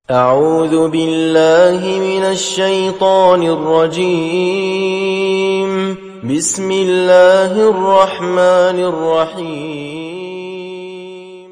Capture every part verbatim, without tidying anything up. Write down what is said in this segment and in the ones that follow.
أعوذ بالله من الشيطان الرجيم بسم الله الرحمن الرحيم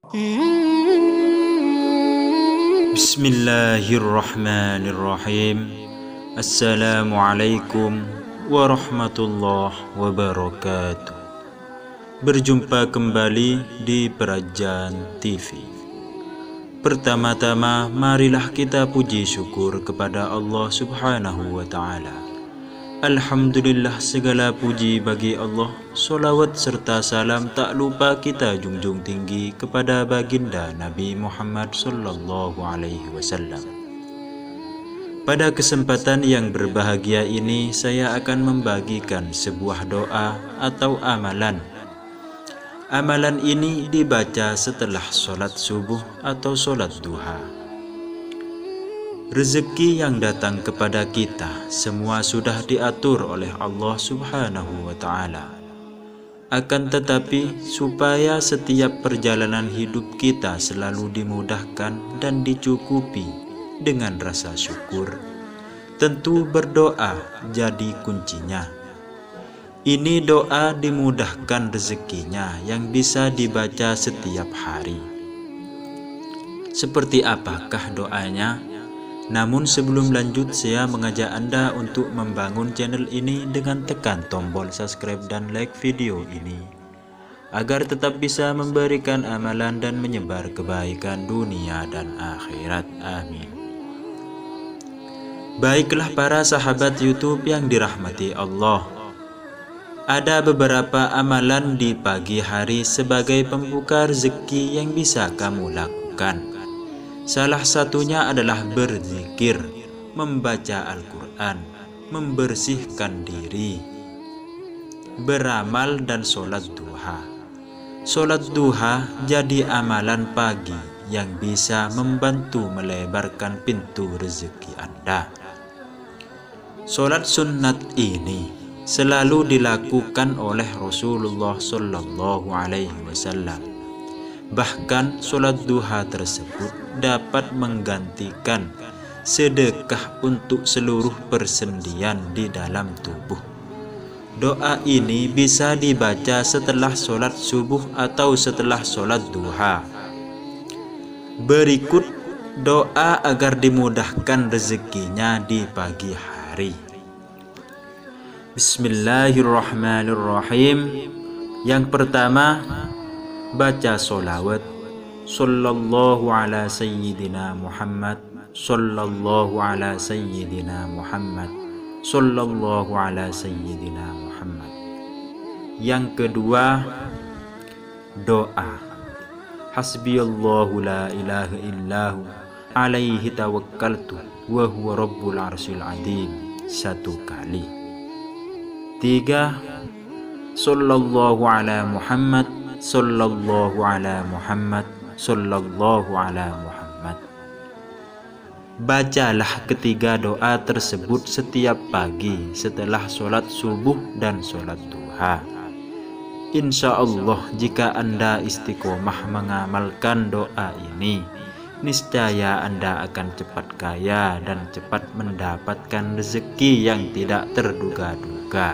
بسم الله الرحمن الرحيم السلام عليكم warahmatullahi wabarakatuh. Berjumpa kembali di Perajan T V. Pertama-tama, marilah kita puji syukur kepada Allah Subhanahu wa Ta'ala. Alhamdulillah, segala puji bagi Allah. Solawat serta salam tak lupa kita junjung tinggi kepada baginda Nabi Muhammad Sallallahu Alaihi Wasallam. Pada kesempatan yang berbahagia ini, saya akan membagikan sebuah doa atau amalan. Amalan ini dibaca setelah sholat subuh atau sholat duha. Rezeki yang datang kepada kita semua sudah diatur oleh Allah Subhanahu wa Ta'ala. Akan tetapi, supaya setiap perjalanan hidup kita selalu dimudahkan dan dicukupi dengan rasa syukur, tentu berdoa jadi kuncinya. Ini doa dimudahkan rezekinya yang bisa dibaca setiap hari. Seperti apakah doanya? Namun sebelum lanjut, saya mengajak Anda untuk membangun channel ini dengan tekan tombol subscribe dan like video ini, agar tetap bisa memberikan amalan dan menyebar kebaikan dunia dan akhirat. Amin. Baiklah para sahabat YouTube yang dirahmati Allah, ada beberapa amalan di pagi hari sebagai pembuka rezeki yang bisa kamu lakukan. Salah satunya adalah berzikir, membaca Al-Quran, membersihkan diri, beramal dan sholat duha. Sholat duha jadi amalan pagi yang bisa membantu melebarkan pintu rezeki Anda. Sholat sunnat ini selalu dilakukan oleh Rasulullah Sallallahu Alaihi Wasallam. Bahkan sholat duha tersebut dapat menggantikan sedekah untuk seluruh persendian di dalam tubuh. Doa ini bisa dibaca setelah sholat subuh atau setelah sholat duha. Berikut doa agar dimudahkan rezekinya di pagi hari. Bismillahirrahmanirrahim. Yang pertama, baca sholawat sallallahu ala sayyidina Muhammad, sallallahu ala sayyidina Muhammad, sallallahu ala sayyidina Muhammad. Yang kedua, doa hasbiyallahu la ilaha illahu alaihi tawakkaltu wa huwa rabbul arsyil adzim, satu kali. Tiga, sallallahu ala Muhammad, sallallahu ala Muhammad, sallallahu ala Muhammad. Bacalah ketiga doa tersebut setiap pagi setelah sholat subuh dan sholat duha. Insya Allah, jika Anda istiqomah mengamalkan doa ini, niscaya Anda akan cepat kaya dan cepat mendapatkan rezeki yang tidak terduga-duga.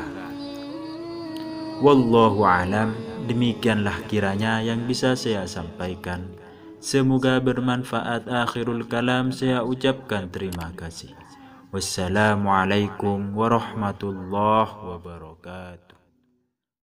Wallahu alam, demikianlah kiranya yang bisa saya sampaikan. Semoga bermanfaat. Akhirul kalam, saya ucapkan terima kasih. Wassalamualaikum warahmatullahi wabarakatuh.